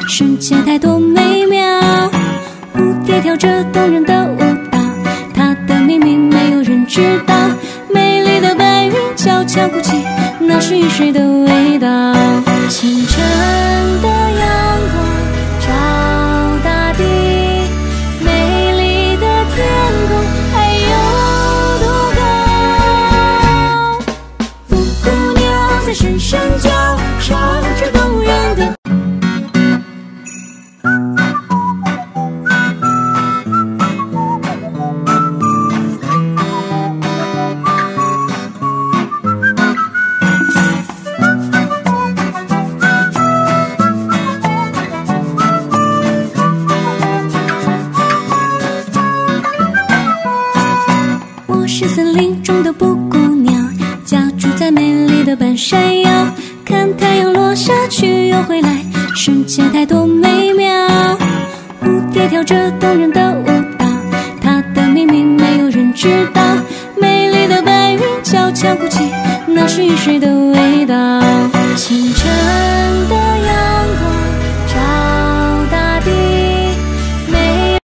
世界太多美妙。蝴蝶跳着动人的舞蹈，它的秘密没有人知道。美丽的白云悄悄哭泣，那是雨水的味道。清晨的阳光照大地，美丽的天空还有多高？布谷鸟在声声叫，唱着动人的。我是森林中的布谷鸟，家住在美丽的半山腰，看太阳落下去又回来，世界太多美妙。蝴蝶跳着动人的舞蹈，它的秘密没有人知道。美丽的白云悄悄哭泣，那是雨水的味道。清